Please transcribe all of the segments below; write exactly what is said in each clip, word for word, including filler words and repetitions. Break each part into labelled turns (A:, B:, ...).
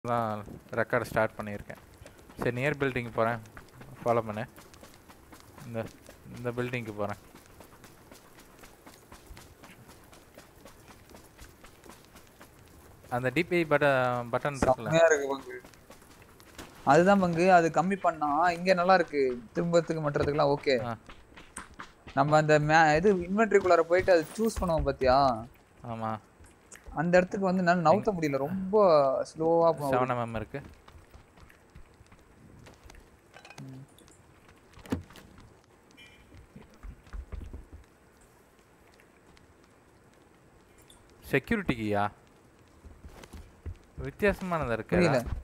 A: தான் record start பண்ணியிருக்கேன். சரி நியர் பில்டிங் போகிறேன், ஃபாலோ பண்ணு. இந்த இந்த பில்டிங்க்கு போகிறேன். அந்த டிபிஐ பட்டன் பட்டன் இருக்குல்ல,
B: அதுதான் பங்கு. அது கம்மி பண்ணா இங்க நல்லா இருக்கு, திரும்பத்துக்கு மற்றதுக்குலாம் ஓகே. நம்ம அந்த இது இன்வென்டரிக்குள்ளார போயிட்டு அது சூஸ் பண்ணுவோம் பாத்தியா?
A: ஆமா,
B: அந்த இடத்துக்கு வந்து நான் நவுத்த முடியல, ரொம்ப ஸ்லோவா போகுது.
A: செவன் எம்எம் இருக்கு. செக்யூரிட்டிக்கியா வித்தியாசமானதா இருக்கு.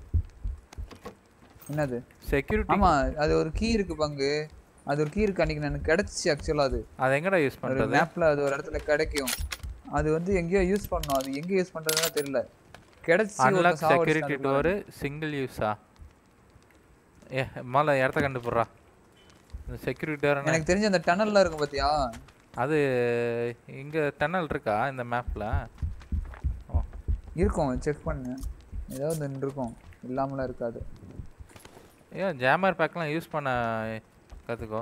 B: என்னது
A: செக்யூரிட்டி?
B: ஆமா, அது ஒரு கீ இருக்கு பங்கு. அது ஒரு கீ இருக்கு, அன்னைக்கு எனக்கு கிடைச்சிச்சு ஆக்சுவலா. அது
A: அது எங்கடா யூஸ் பண்றது?
B: மேப்ல அது ஒரு இடத்துல கிடைக்கும். அது வந்து எங்கயோ யூஸ் பண்ணனும், அது எங்க யூஸ் பண்றதுன்னு தெரியல. கிடைச்சி
A: அன்லாக் செக்யூரிட்டி டோர் சிங்கிள் யூஸா? ஏ மால இடத்த கண்டுபிடுறா. இந்த செக்யூரிட்டி டோர்
B: எனக்கு தெரிஞ்ச அந்த டனல்ல இருக்கும் பாத்தியா?
A: அது இங்க டனல் இருக்கா இந்த மேப்ல?
B: இருக்கும், செக் பண்ணு. ஏதாவது இருக்கும், இல்லாமலாம் இருக்காது.
A: ஏன் ஜாமர் பேக்லாம் யூஸ் பண்ண கத்துக்கோ.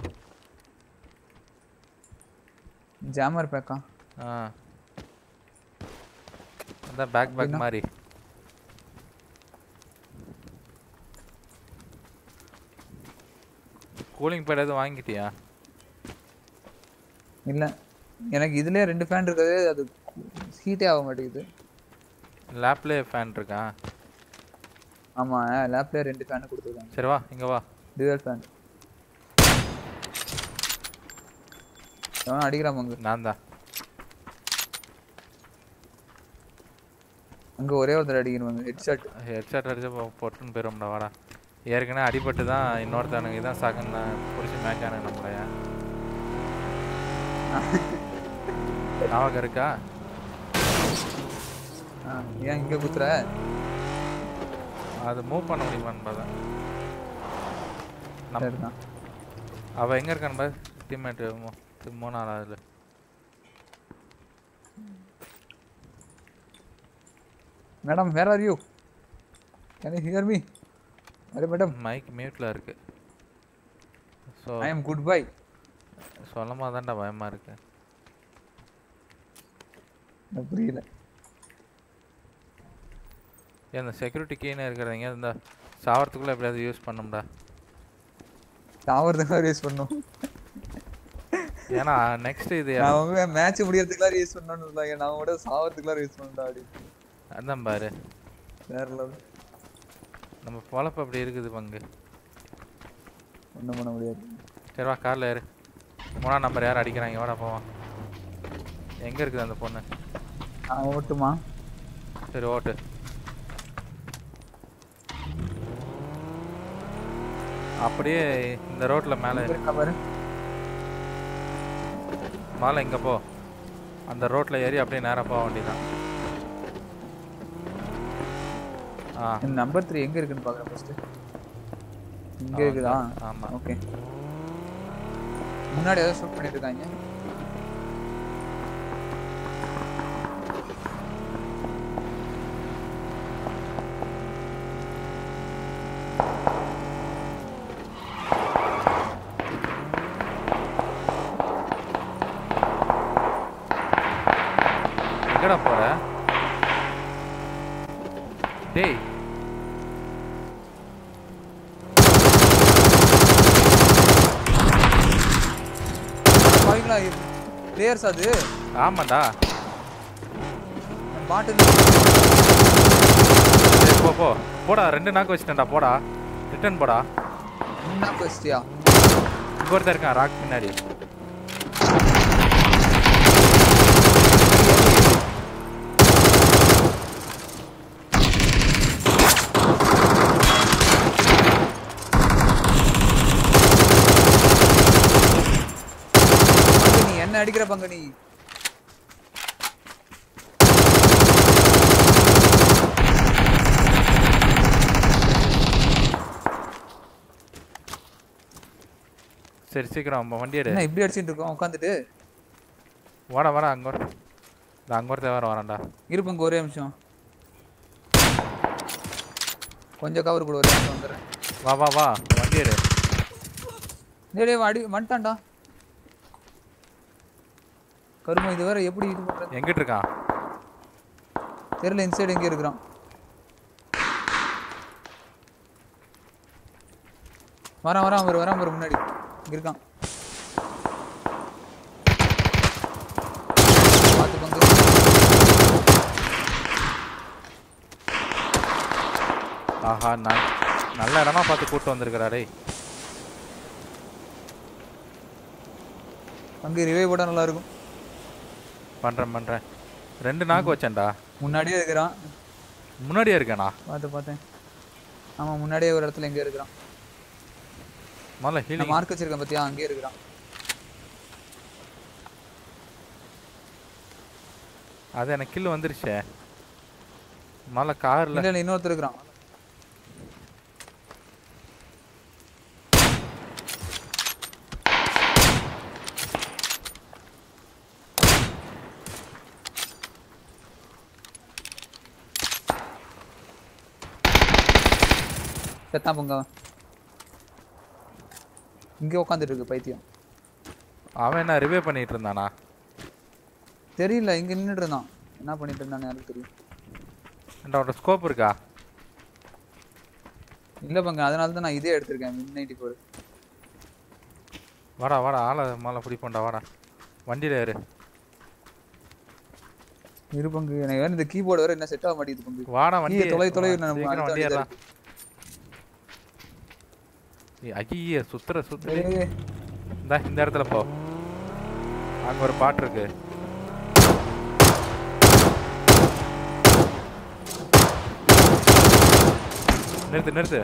B: ஜாமர் பேக்கா?
A: ஆ, அந்த பேக் பேக் மாதிரி. கூலிங் பேட் எதுவும் வாங்கிட்டியா?
B: இல்ல, எனக்கு இதுலயே ரெண்டு ஃபேன் இருக்குது, அது ஹீட்டே ஆக மாட்டேங்குது.
A: லேப்ல ஃபேன் இருக்கா?
B: ஆமா, லேப்ல ரெண்டு ஃபேன் கொடுத்துருக்காங்க.
A: சரி வா, இங்க வா.
B: Dual fan. நான் அடிக்கிறான் அங்க.
A: நான் தான்
B: அங்க ஒரே ஒருத்தர் அடிக்கணும். ஹெட்ஷாட்
A: ஹெட்ஷாட் அடிச்சு போட்டுன்னு போயிடும்டா. வாடா, ஏற்கனவே அடிபட்டு தான் இன்னொருத்தனுக்கு இதான் சாக்கன்னு பிடிச்சி மேட்சானு நம்மளையா நாவகம் இருக்கா?
B: ஏன் இங்க குத்துற?
A: அது மூவ் பண்ண முடியுமான்னு பார்த்தேன். அவ எங்க இருக்கான்னு பாரு. டீம்மேட் மூணாவது.
B: Madam, where are you? Can you hear me? அரே மேடம்,
A: மைக் மியூட்ல இருக்கு. So
B: I am good bye.
A: சொல்லமா தான்டா பயமா இருக்கு.
B: நான் புரியல.
A: ஏன் இந்த செக்யூரிட்டி கீனே இருக்கிறவங்க இந்த சாவறதுக்குள்ள எப்படியாவது யூஸ் பண்ணும்டா.
B: சாவறதுக்குள்ள யூஸ் பண்ணும்.
A: ஏன்னா நெக்ஸ்ட் இது
B: அவங்க மேட்ச் முடியறதுக்குள்ள யூஸ் பண்ணனும்னு சொன்னாங்க. நான் கூட சாவறதுக்குள்ள யூஸ் பண்ணடா அப்படி.
A: அதான் பாரு,
B: வேற லெவல்.
A: நம்ம பொழப்பு அப்படி இருக்குது பங்கு,
B: ஒண்ணும் பண்ண முடியாது.
A: சரி வா, கார்ல ஏறு. மூணாம் நம்பர் யார் அடிக்கிறாங்க, வாடா போவான். எங்க இருக்குது அந்த பொண்ணு?
B: ஆ, ஓட்டுமா?
A: சரி ஓட்டு. அப்படியே இந்த ரோட்ல மேலே மேலே இங்க போ. அந்த ரோட்ல ஏறி அப்படியே நேரா போக வேண்டியதான். ஆ,
B: நம்பர் த்ரீ எங்க இருக்குன்னு பாக்குறேன் ஃபர்ஸ்ட். இங்க இருக்குதா?
A: ஆமா,
B: ஓகே. முன்னாடி ஏதோ ஷூட் பண்ணிட்டு இருக்காங்க.
A: எங்கடா போற டேய்?
B: பாய்ங்களா பிளேயர்ஸ் அது?
A: ஆமாடா.
B: பாட்டில்
A: போ போ போடா. ரெண்டு நாக்கு வச்சிட்டேன்டா. போடா, ரிட்டர்ன் போடா.
B: நாக்கு வச்சிட்டியா?
A: இங்க ஒருத்தர் இருக்கான் ராக் பின்னாடி.
B: என்ன அடிக்கிற பங்கு நீ?
A: சரி சீக்கிரம் வண்டி எடு.
B: என்ன இப்படி அடிச்சிட்டு இருக்கோம் உட்காந்துட்டு?
A: வாடா வாடா, அங்க அங்க ஒருத்தர் வேற வரான்டா.
B: இருப்பங்க ஒரே நிமிஷம். கொஞ்சம் கவர் கூட ஒரு வந்துறேன்.
A: வா வா வா வண்டி எடு.
B: டேய் டேய் வாடி வந்துட்டான்டா. கரும இது வேற எப்படி இது பண்றது?
A: எங்கிட்ட இருக்கான்?
B: தெரியல இன்சைட் எங்க இருக்கறான்? வரா வரா அவர் வரா அவர் முன்னாடி இங்க இருக்கான். பாத்து பங்கு.
A: ஆஹா நான் நல்ல இடமா பார்த்து கூட்டு வந்திருக்கடா டேய்.
B: அங்க ரிவைவ் போட நல்லா இருக்கும்.
A: பண்றேன் பண்றேன். ரெண்டு நாக்கு வச்சேன்டா.
B: முன்னாடியே இருக்கறான்.
A: முன்னாடியே இருக்கானா?
B: பாத்து பார்த்தேன். ஆமா முன்னாடியே ஒரு இடத்துல எங்க இருக்கறான்?
A: மல்ல ஹீலிங்
B: மார்க் வச்சிருக்கேன் பாத்தியா அங்கே இருக்கறான்.
A: அது எனக்கு கில் வந்துருச்சே. மல்ல கார்ல
B: இல்ல இன்னொருத்தர் இருக்கறான். செத்தா போங்க. இங்க உட்கார்ந்துட்டு இருக்கு பைத்தியம்.
A: அவன் என்ன ரிவைவ் பண்ணிட்டு இருந்தானா?
B: தெரியல இங்க நின்னுட்டு இருந்தான். என்ன பண்ணிட்டு இருந்தானே எனக்கு தெரியும்.
A: என்னோட ஸ்கோப் இருக்கா?
B: இல்ல பங்க அதனால தான் நான் இதே எடுத்துர்க்கேன் மிட் நைன்டி ஃபோர்.
A: வாடா வாடா ஆள மால புடி பண்ணடா வாடா. வண்டில ஏறு.
B: இரு பங்கு எனக்கு வேற இந்த கீபோர்ட் வேற என்ன செட் ஆக மாட்டேங்குது பங்கு.
A: வாடா வண்டி
B: தொலை தொலை நம்ம
A: வண்டி ஏறலாம். ஐயே சுத்துற சுத்துற. இந்த இந்த இடத்துல போ. அங்க ஒரு பாட் இருக்கு. நிறுத்து நிறுத்து.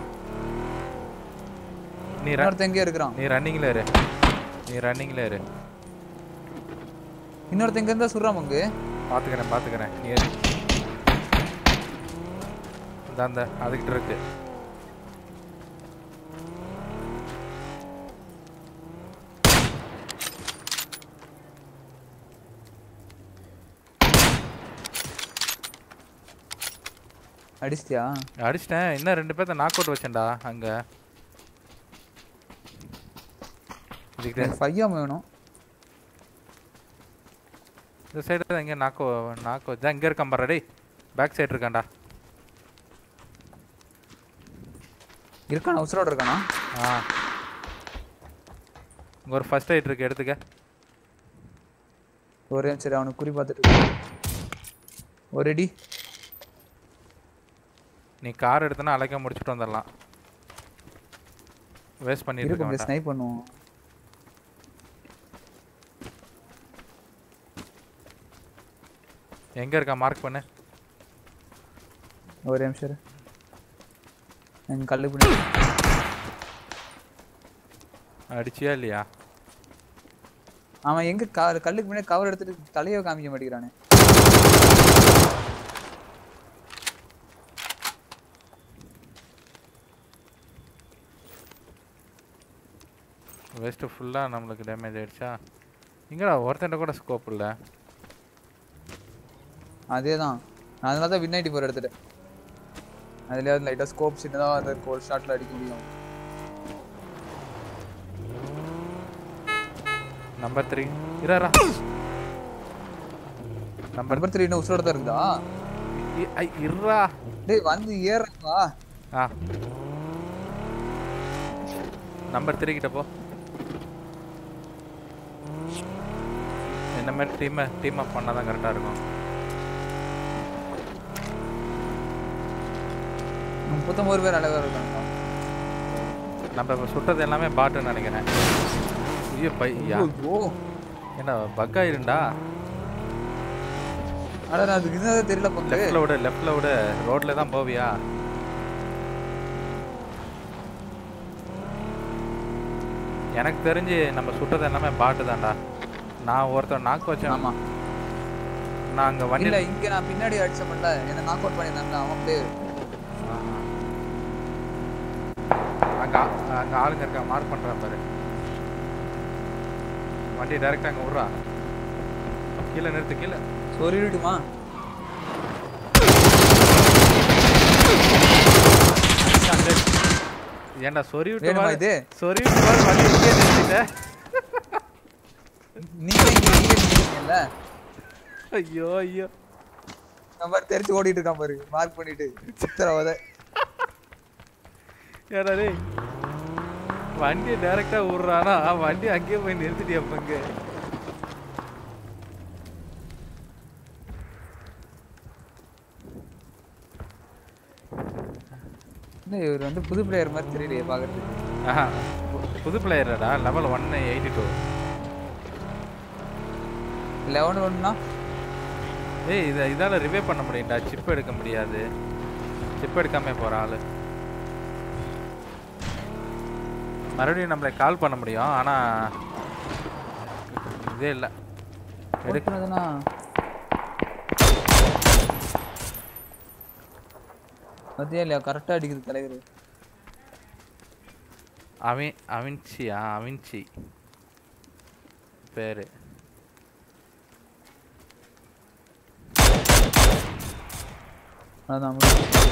A: நீ
B: இன்னொருத்த எங்க இருக்கறான்?
A: நீ ரன்னிங்ல இரு. நீ ரன்னிங்ல இரு.
B: இன்னொருத்த எங்க இருந்தா சுறா மங்கு.
A: பாத்துக்கறேன் பாத்துக்கறேன். நீ இரு. அந்த அதுக்கிட்ட இருக்கு.
B: அடிச்சியா?
A: அடிச்சிட்டேன். இன்னும் ரெண்டு பேர்த்த நாக் அவுட் வச்சேன்டா அங்க. இதுக்கு
B: ஃபைவ் வேணும்.
A: இந்த சைடுல எங்க நாக்கோ நாக்கோ தான் இங்க இருக்கான் பாரு டேய். பேக் சைடு இருக்கான்டா.
B: இருக்கானா உசுரோட இருக்கானா?
A: ஆ. இங்க ஒரு ஃபர்ஸ்ட் எய்ட் இருக்கு எடுத்துக்க.
B: ஒரே சரி அவனுக்கு குறி பார்த்துட்டு இருக்கு. ஒரேடி.
A: நீ கார் எடுத்தனா அலைக்க முடிச்சிட்டு வந்துடலாம். வேஸ்ட் பண்ணிட்டு இருக்க
B: வேண்டாம். ஸ்னைப் பண்ணுவோம்.
A: எங்க இருக்கா மார்க் பண்ணு.
B: ஒரே நிமிஷம். எங்க கல்லு பண்ணி
A: அடிச்சியா இல்லையா?
B: அவன் எங்க கல்லுக்கு முன்னாடி கவர் எடுத்துட்டு தலையோ காமிக்க மாட்டேங்கிறானே.
A: வெஸ்ட் ஃபுல்லா நமக்கு டேமேஜ் ஆயிடுச்சா? இங்கடா ஒருத்தன்ட கூட ஸ்கோப் இல்ல.
B: அதேதான். நான் அதனால தான் வின் நைன்டி ஃபோர் எடுத்துட்டேன். அதுல லைட்டா ஸ்கோப் சின்னதா அந்த கோல் ஷாட்ல அடிக்க முடியும்.
A: நம்பர் த்ரீ இரரா.
B: நம்பர் த்ரீ இன்னும் உசுரோட தான் இருக்குதா?
A: ஐ இரரா.
B: டேய் வந்து ஏறவா.
A: ஆ. நம்பர் த்ரீ கிட்ட போ. என்ன மாதிரி டீம் டீம் அப் பண்ணா தான் கரெக்டா இருக்கும்.
B: முப்பத்தொன்பது பேர் அழகா இருக்காங்க.
A: நம்ம இப்ப சுட்டது எல்லாமே பாட்டுன்னு நினைக்கிறேன். ஐயோ பையா.
B: ஓ
A: என்ன பக் ஆயிருண்டா?
B: அட நான் அதுக்கு என்னது தெரியல பங்கு.
A: லெஃப்ட்ல விட லெஃப்ட்ல விட ரோட்ல தான் போவியா? எனக்கு தெரிஞ்சு நம்ம சுட்டது எல்லாமே பாட்டு தான்டா. நான் ஒருத்தர் நாக்கு வச்சேன்.
B: ஆமா.
A: நான் அங்க வண்டி
B: இல்ல இங்க நான் பின்னாடி அடிச்சமல்ல என்ன நாக் அவுட் பண்ணிருந்தான்ல அவன் பிளேயர்.
A: அங்க அங்க ஆளுங்க இருக்கா மார்க் பண்றான் பாரு. வண்டி டைரக்டா அங்க விடுறா. கீழே நிறுத்து கீழே.
B: சொரிடுமா?
A: ஏன்டா சொறி விட்டு
B: வேணுமா இது
A: சொறி விட்டு பாரு வண்டி எங்கே நிறுத்திட்ட
B: நீங்க இங்க இங்க நிக்கிறீங்கல்ல
A: ஐயோ ஐயோ
B: நம்பர் தெரிஞ்சு ஓடிட்டு இருக்கான் பாரு மார்க் பண்ணிட்டு சித்திரவதை
A: ஏடா டேய் வண்டியை டைரக்டா விடுறானா வண்டி அங்கேயே போய் நிறுத்திட்டியா பங்கு
B: இவர் வந்து புது பிளேயர் மாதிரி தெரியலையே பாக்குறதுக்கு
A: புது பிளேயர்டா level one eighty two
B: eleven ஒன்னா
A: ஏய் இதை இதால் ரிவே பண்ண முடியும்டா சிப் எடுக்க முடியாது சிப் எடுக்காம போகிற ஆள் மறுபடியும் நம்மளை கால் பண்ண முடியும் ஆனால் இதே இல்லை
B: எடுக்கிறதுனா பத்தியா இல்லையா கரெக்டாக அடிக்குது தலைவர்
A: அவின் அவின்சியா அவின்சி பேர்
B: அதான்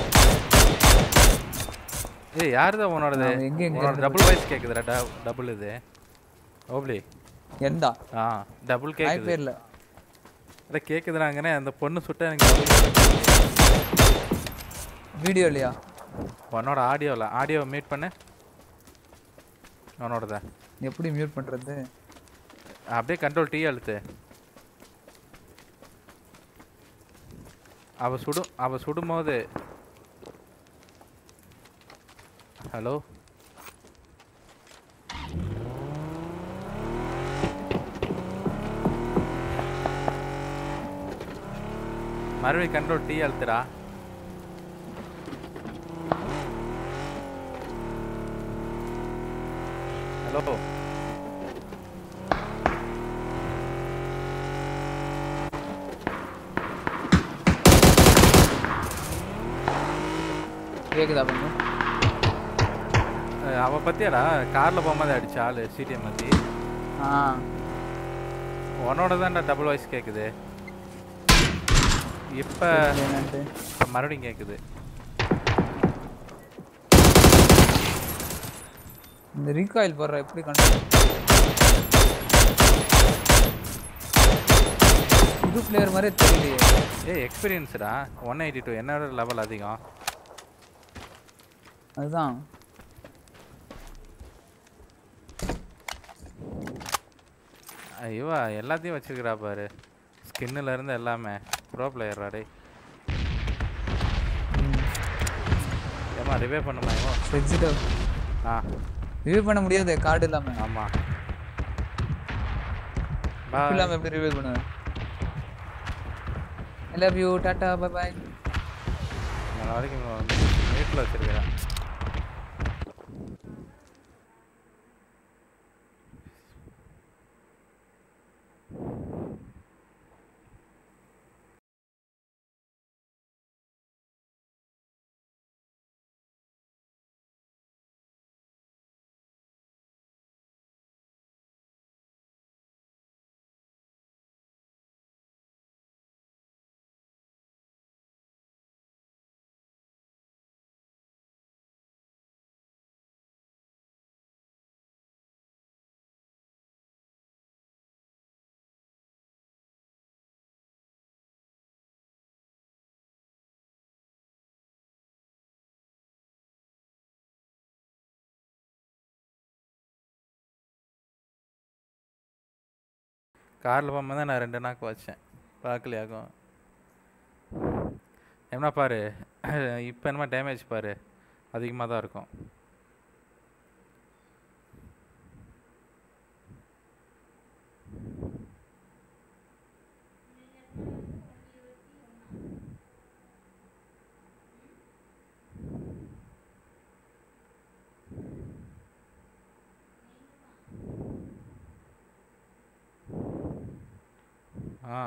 A: ஏய் யாருதான் உன்னோடது உன்னோட டபுள் வாய்ஸ் கேட்குதுடா டபுள் இது ஓப்லி
B: எந்தா
A: ஆ டபுள் கேட்குது
B: பேர்ல
A: அட கேட்குதுனாங்கனே அந்த பொண்ணு சுட்ட எனக்கு
B: வீடியோ இல்லையா
A: உன்னோட ஆடியோல ஆடியோ மியூட் பண்ணு உன்னோடத
B: எப்படி மியூட் பண்றது
A: அப்படியே கண்ட்ரோல் டீ அழுத்து அவ சுடும் அவ சுடும்போது ஹலோ மறுபடியும் கண்ட்ரோல் டீ அழுத்துடா ஹலோ
B: கேக்குதா பண்ணு
A: அவ பத்தியாடா கார்ல போகும்போது அடிச்ச ஆளு சிடிஎம் பத்தி
B: ஆ
A: உன்னோட தான்டா டபுள் வாய்ஸ் கேக்குது இப்ப மறுபடியும் கேக்குது
B: இந்த ரீகாயில் போடுற எப்படி கண்ட்ரோல் புது பிளேயர் மாதிரியே தெரியலையே
A: ஏய் எக்ஸ்பீரியன்ஸ்டா ஒன் எயிட்டி டூ என்னோட லெவல் அதிகம்
B: அதுதான்
A: ஐயோ எல்லாத்தையும் வச்சிருக்கிறா பாரு ஸ்கின்னுல இருந்து எல்லாமே ப்ரோ பிளேயர் டேய் ஏமா ரிவே பண்ணுமா இவோ
B: சென்சிட்டிவ்
A: ஆ
B: ரிவே பண்ண முடியாது கார்டு இல்லாம
A: ஆமா
B: பை இல்லாம எப்படி ரிவே பண்ணுவ I love you டாடா பை பை
A: நான் வரைக்கும் வீட்ல வச்சிருக்கேன் காரில் போகும்போது தான் நான் ரெண்டு நாக்கு வச்சேன் பார்க்கலையாகும் என்ன பாரு இப்போ என்னமா டேமேஜ் பாரு அதிகமாக தான் இருக்கும் ஆ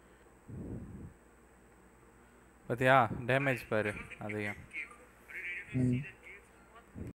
A: பார்த்தியா டேமேஜ் பாரு அதிகம்
B: ம்